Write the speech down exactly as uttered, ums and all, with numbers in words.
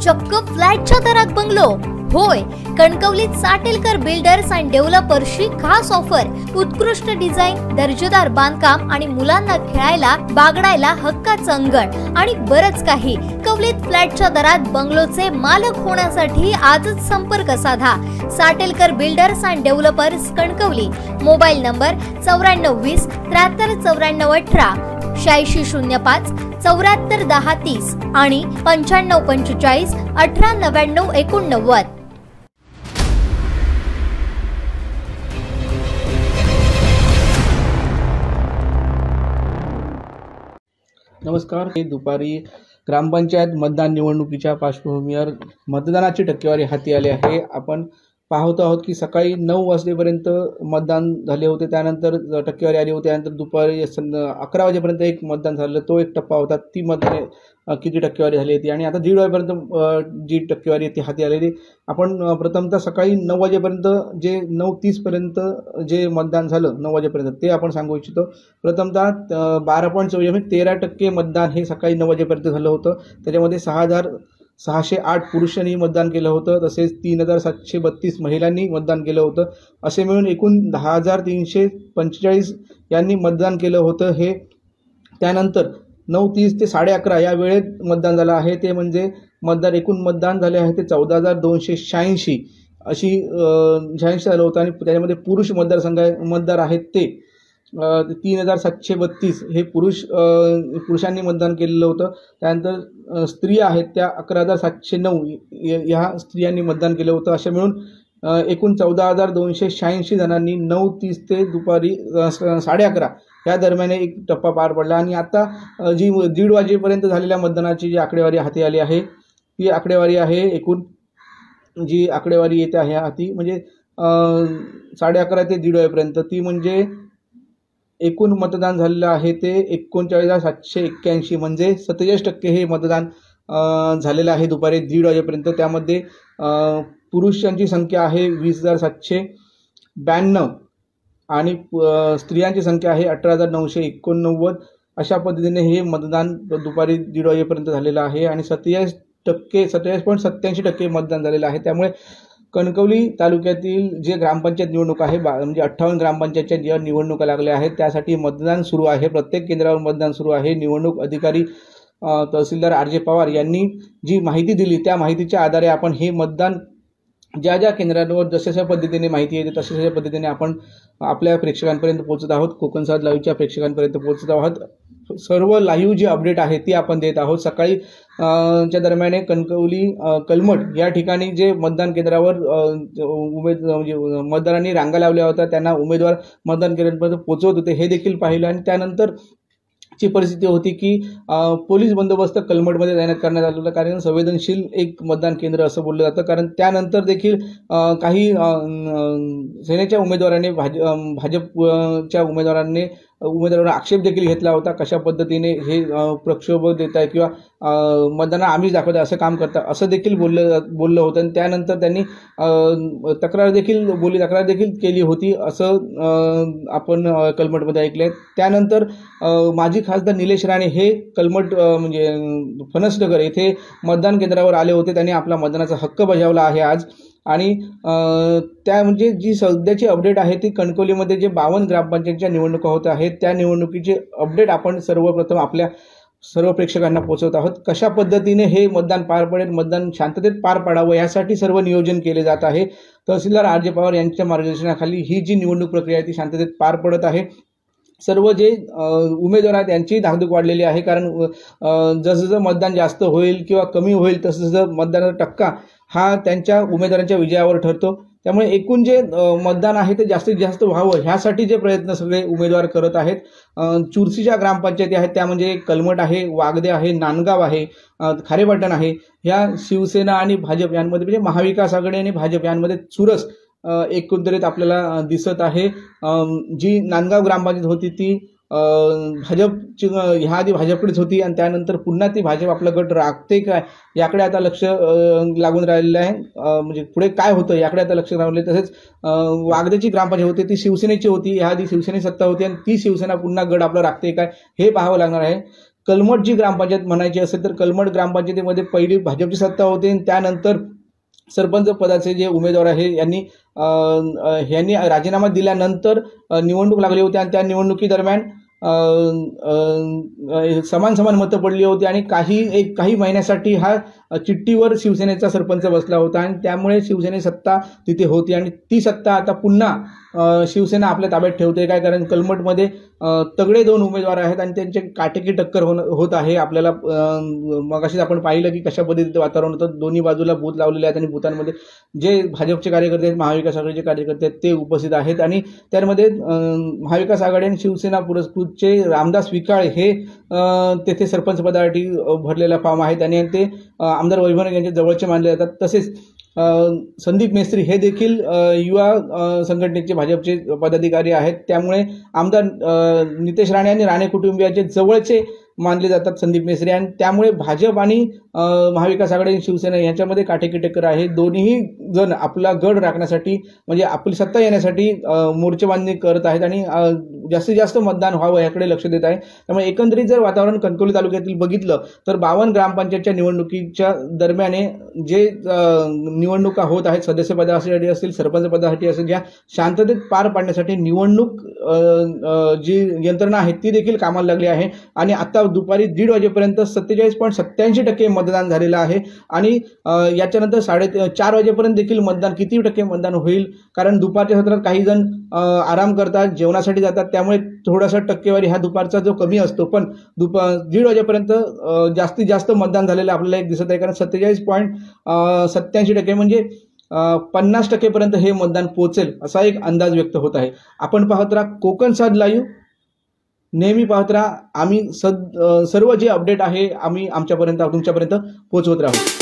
चक्क फ्लॅटच्या दरात बंगलो। होय, कणकवलीत साटेलकर बिल्डर्स अँड डेव्हलपर्सची खास ऑफर। उत्कृष्ट डिझाईन, दर्जेदार बांधकाम आणि मुलांना खेळायला बागडायला हक्काचं अंगण आणि बरच काही। कणकवलीत फ्लॅटच्या दरात बंगलोचे मालक होण्यासाठी आजच संपर्क साधा। Satelkar builders and developers, Kankavli. Mobile number चौऱ्याण्णव वीस त्र्याहत्तर चौऱ्याण्णव अठरा, शहाऐंशी शून्य पाच चौऱ्याहत्तर दहा तीस आणि पंच्याण्णव पंचेचाळीस अठरा नव्याण्णव एकोणनव्वद। नमस्कार। हे दुपारी ग्रामपंचायत मतदान निवडणुकीच्या पार्श्वभूमीवर मतदानाची टक्केवारी हाती आली आहे। आपण पाहत आहोत की सकाळी नऊ वाजेपर्यंत मतदान झाले होते, त्यानंतर टक्केवारी आली होती, त्यानंतर दुपारी अकरा वाजेपर्यंत एक मतदान झालं, तो एक टप्पा होता, ती मतदान किती टक्केवारी झाली होती आणि आता दीड वाजेपर्यंत जी टक्केवारी ती हाती आलेली। आपण प्रथमतः सकाळी नऊ वाजेपर्यंत जे नऊ तीस पर्यंत जे मतदान झालं नऊ वाजेपर्यंत ते आपण सांगू इच्छितो। प्रथमतः बारा पॉईंट चौवेचाळीस तेरा टक्के मतदान हे सकाळी नऊ वाजेपर्यंत झालं होतं। त्याच्यामध्ये सहा हजार सहाशे आठ पुरुषांनी मतदान केलं होतं, तसेच तीन हजार सातशे बत्तीस महिलांनी मतदान केलं होतं। असे मिळून एकूण दहा हजार तीनशे पंचेचाळीस यांनी मतदान केलं होतं। हे त्यानंतर नऊ तीस ते साडे अकरा या वेळेत मतदान झालं आहे, ते म्हणजे मतदार एकूण मतदान झाले आहे ते चौदा हजार दोनशे शहाऐंशी अशी शहाऐंशी झालं होतं आणि त्याच्यामध्ये पुरुष मतदारसंघ मतदार आहेत ते तीन हजार सातशे बत्तीस हे पुरुष पुरुषांनी मतदान केलेलं होतं। त्यानंतर स्त्रिया आहेत त्या अकरा हजार सातशे नऊ ह्या स्त्रियांनी मतदान केलं होतं। अशा मिळून एकूण चौदा हजार दोनशे शहाऐंशी जणांनी नऊ तीस ते दुपारी साडे अकरा या दरम्यान एक टप्पा पार पडला आणि आता जी दीड वाजेपर्यंत झालेल्या मतदानाची जी आकडेवारी हाती आली आहे ती आकडेवारी आहे एकूण जी आकडेवारी येते आहे हाती म्हणजे साडे अकरा ते दीड वाजेपर्यंत, ती म्हणजे एकूण मतदान झालेलं आहे ते एकोणचाळीस हजार सातशे एक्क्याऐंशी म्हणजे सत्तेचाळीस टक्के हे मतदान झालेलं आहे दुपारी दीड वाजेपर्यंत। त्यामध्ये पुरुषांची संख्या आहे वीस हजार सातशे ब्याण्णव आणि स्त्रियांची संख्या आहे अठरा हजार नऊशे एकोणनव्वद। अशा पद्धतीने हे मतदान दुपारी दीड वाजेपर्यंत झालेलं आहे आणि सत्तेचाळीस टक्के सत्तेचाळीस पॉईंट सत्त्याऐंशी टक्के मतदान झालेलं आहे। त्यामुळे कणकवली तालुक्यातील जे ग्रामपंचायत निवडणूक आहे म्हणजे अठ्ठावन्न ग्रामपंचायतच्या ज्या निवडणुका लागल्या आहेत त्यासाठी मतदान सुरू आहे। प्रत्येक केंद्रावर मतदान सुरू आहे। निवडणूक अधिकारी तहसीलदार आर जे पवार यांनी जी माहिती दिली त्या माहितीच्या आधारे आपण हे मतदान ज्या ज्या केंद्रांवर जशा जशा पद्धतीने माहिती येते तशा तशा पद्धतीने आपण आपल्या प्रेक्षकांपर्यंत पोहोचत आहोत। कोकण सात लाईव्हच्या प्रेक्षकांपर्यंत पोहोचत आहोत। सर्व लाईव्ह जी अपडेट आहे ती आपण देत आहोत। सकाळी च्या दरम्यान कणकवली कलमट या ठिकाणी जे मतदान केंद्रावर उमेद म्हणजे मतदारांनी रांगा लावल्या होत्या त्यांना उमेदवार मतदान केंद्रापर्यंत पोहोचवत होते हे देखील पाहिलं आणि त्यानंतर ची परिस्थिती होती की पोलीस बंदोबस्त कलमटमध्ये तैनात करण्यात आलेला, कारण संवेदनशील एक मतदान केंद्र असं बोललं जातं। कारण त्यानंतर देखील काही सेनेच्या उमेदवारांनी भाज भाजपच्या उमेदवारांनी उमेदवारांवर आक्षेप देखील घेतला होता, कशा पद्धतीने हे प्रक्षोभ देत आहे किंवा मतदानाला आम्हीच दाखवत असं काम करता असं देखील बोललं बोललं होतं। आणि त्यानंतर त्यांनी तक्रार देखील बोली तक्रार देखील केली होती असं आपण कलमटमध्ये ऐकलंय। त्यानंतर माजी खासदार निलेश राणे हे कलमट म्हणजे फणसनगर येथे मतदान केंद्रावर आले होते, त्यांनी आपला मतदानाचा हक्क बजावला आहे आज। आणि त्या म्हणजे जी सध्याची अपडेट आहे ती कणकवलीमध्ये जे बावन्न ग्रामपंचायतच्या निवडणुका होत आहेत त्या निवडणुकीचे अपडेट आपण सर्वप्रथम आपल्या सर्व प्रेक्षकांना पोहोचवत आहोत। कशा पद्धतीने हे मतदान पार पडेल, मतदान शांततेत पार पडावं यासाठी सर्व नियोजन केले जात आहे। तहसीलदार आर जे पवार यांच्या मार्गदर्शनाखाली ही जी निवडणूक प्रक्रिया आहे ती शांततेत पार पडत आहे। सर्व जे उमेदवार आहेत त्यांची धाकधूक वाढलेली आहे, कारण जसं मतदान जास्त होईल किंवा कमी होईल तसं जसं मतदानाचा टक्का हा त्यांच्या उमेदवारांच्या विजयावर ठरतो। त्यामुळे एकूण जे मतदान आहे ते जास्तीत जास्त व्हावं ह्यासाठी जे प्रयत्न सगळे उमेदवार करत आहेत। चुरशीच्या ग्रामपंचायती आहेत त्या म्हणजे कलमट आहे, वागदे आहे, नांदगाव आहे, खारेपाटण आहे, ह्या शिवसेना आणि भाजप यांमध्ये म्हणजे महाविकास आघाडी आणि भाजप यांमध्ये चुरस एकंदरीत आपल्याला दिसत आहे। जी नांदगाव ग्रामपंचायत होती ती भाजपची ह्या आधी भाजपकडेच होती आणि त्यानंतर पुन्हा ती भाजप आपला गट राखते काय याकडे आता लक्ष लागून राहिलेलं आहे। म्हणजे पुढे काय होतं याकडे आता लक्ष राहिलं। तसेच वागदेची ग्रामपंचायत होती ती शिवसेनेची होती, ह्या आधी शिवसेनेची सत्ता होती आणि ती शिवसेना पुन्हा गट आपला राखते काय हे पाहावं लागणार आहे। कलमठ जी ग्रामपंचायत म्हणायची असेल तर कलमठ ग्रामपंचायतीमध्ये पहिली भाजपची सत्ता होती आणि त्यानंतर सरपंच पदाचे जे उमेदवार आहे यांनी यांनी राजीनामा दिल्यानंतर निवडणूक लागली होती आणि त्या निवडणुकीदरम्यान समान समान मतं पडली होती आणि काही एक काही महिन्यासाठी हा चिठ्ठीवर शिवसेनेचा सरपंच बसला होता आणि त्यामुळे शिवसेने सत्ता तिथे होती आणि ती सत्ता आता पुन्हा शिवसेना आपल्या ताब्यात ठेवते. काय कारण कलमठमध्ये तगडे दोन उमेदवार आहेत आणि त्यांचे काटेकी टक्कर होत आहे. आपल्याला मगाशीच आपण पाहिलं की कशा पद्धतीचं वातावरण होतं. दोन्ही बाजूला बूथ लावलेले आहेत आणि बूथांमध्ये जे भाजपचे कार्यकर्ते आहेत, महाविकास आघाडीचे कार्यकर्ते आहेत ते उपस्थित आहेत आणि त्यामध्ये महाविकास आघाडी आणि शिवसेना पुरस्कृतचे रामदास विकाळे हे तेथे सरपंच पदासाठी भरलेला फॉर्म आहेत आणि ते आमदार वैभव यांच्या जवळचे मानले जातात. तसेच संदीप मेस्त्री हे देखील युवा संघटनेचे भाजपचे पदाधिकारी आहेत. त्यामुळे आमदार नितेश राणे आणि राणे कुटुंबियाचे जवळचे मानले जातात संदीप मेस्त्री आणि त्यामुळे भाजप आणि महाविकास आघाडी आणि शिवसेना यांच्यामध्ये काटेकी टक्कर आहे. दोन्ही जण आपला गड राखण्यासाठी म्हणजे आपली सत्ता येण्यासाठी मोर्चेबांधणी करत आहेत आणि जास्तीत जास्त मतदान व्हावं याकडे लक्ष देत आहे. त्यामुळे एकंदरीत जर वातावरण कणकवली तालुक्यातील बघितलं तर बावन्न ग्रामपंचायतच्या निवडणुकीच्या दरम्यान जे निवडणुका होत आहेत सदस्य पदासाठी असतील, सरपंच पदासाठी असेल, या शांततेत पार पाडण्यासाठी निवडणूक जी यंत्रणा आहे ती देखील कामाला लागली आहे आणि आता दुपारी दीड वाजेपर्यंत सत्तेचाळीस पॉईंट सत्याऐंशी टक्के मतदान झालेलं आहे आणि याच्यानंतर साडे चार वाजेपर्यंत देखील मतदान किती टक्के मतदान होईल कारण दुपारच्या सत्रात काही जण आराम करतात, जेवणासाठी जातात, त्यामुळे थोडासा टक्केवारी हा दुपारचा जो कमी असतो पण दुपार दीड वाजेपर्यंत जास्तीत जास्त मतदान झालेलं आपल्याला एक दिसत आहे कारण सत्तेचाळीस पॉईंट सत्याऐंशी टक्के म्हणजे पन्नास टक्केपर्यंत हे मतदान पोहोचेल असा एक अंदाज व्यक्त होत आहे. आपण पाहत राहा कोकण सात लाईव्ह, नेहमी पाहत राहा. आम्ही सद सर्व जे अपडेट आहे आम्ही आमच्यापर्यंत तुमच्यापर्यंत पोहोचवत राहू.